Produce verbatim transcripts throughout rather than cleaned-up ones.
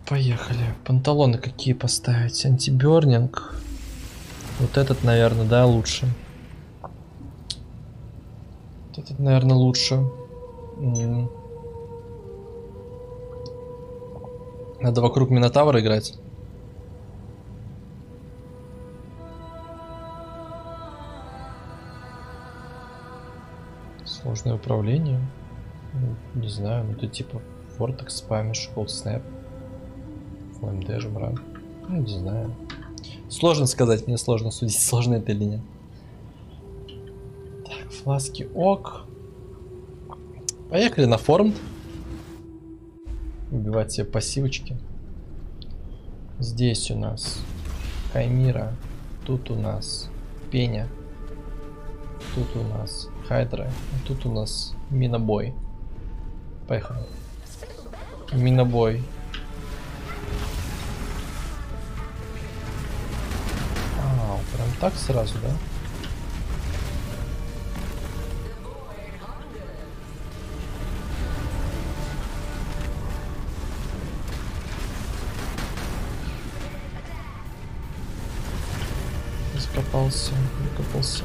Поехали. Панталоны какие поставить? Антибернинг. Вот этот, наверное, да, лучше. Вот этот, наверное, лучше. М-м. Надо вокруг Минотавра играть. Сложное управление. Ну, не знаю, ну ты типа Vortex спамишь, Cold Snap. Flame Dash, брат. Ну, не знаю. Сложно сказать, мне сложно судить, сложно это или нет. Так, фласки ок. Поехали на форм. Убивать себе пассивочки. Здесь у нас Хаймира. Тут у нас Пеня. Тут у нас Хайдра. Тут у нас Минобой. Поехали. Минобой. А, прям так сразу, да? Закопался, выкопался.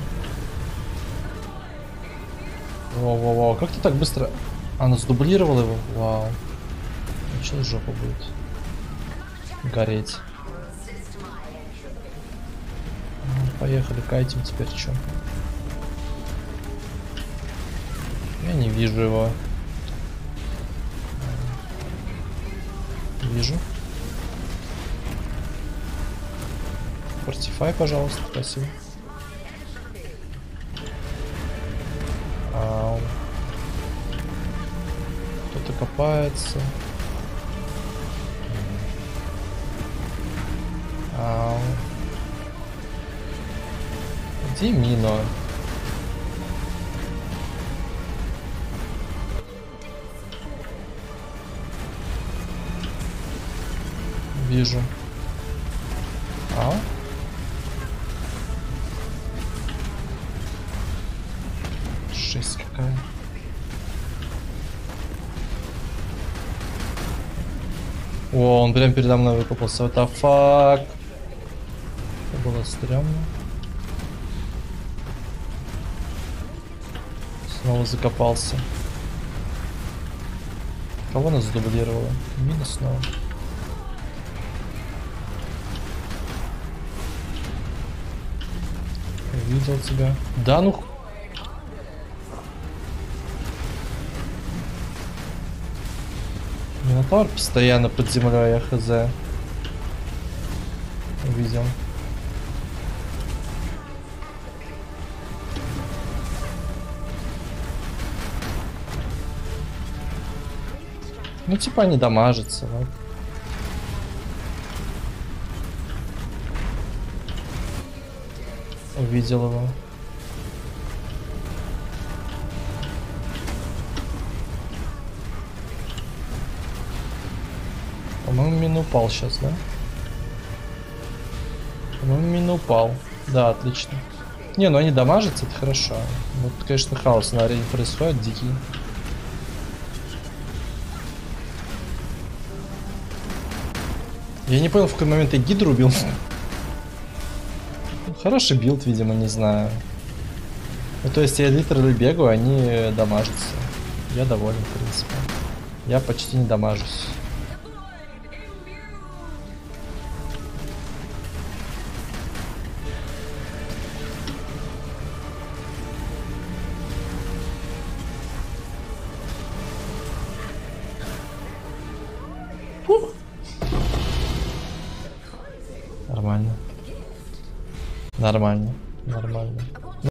Воу-воу-воу, как ты так быстро... Она сдублировала его? Вау. Сейчас жопа будет гореть. Поехали, кайтим теперь, что? Я не вижу его. Вижу. Фортифай, пожалуйста, спасибо. Ау. Кто-то копается. Ау. Где Мино? Вижу. Ау. Жесть какая. О, он прям передо мной выкопался. What the fuck? Это было стрёмно. Снова закопался. Кого нас задублировало? Минус снова. Видел тебя. Да ну. Минотавр постоянно под землей, я хз. Увидел. Ну типа они дамажатся, вот. Увидел его. По-моему, Мин упал сейчас, да? По-моему, Мин упал. Да, отлично. Не, ну они дамажатся, это хорошо. Вот, конечно, хаос на арене происходит, дикий. Я не понял, в какой момент я Гидру убил. Хороший билд, видимо, не знаю. Ну, то есть я литерально бегаю, они дамажатся. Я доволен, в принципе. Я почти не дамажусь. Фух. Нормально. Нормально. Нормально.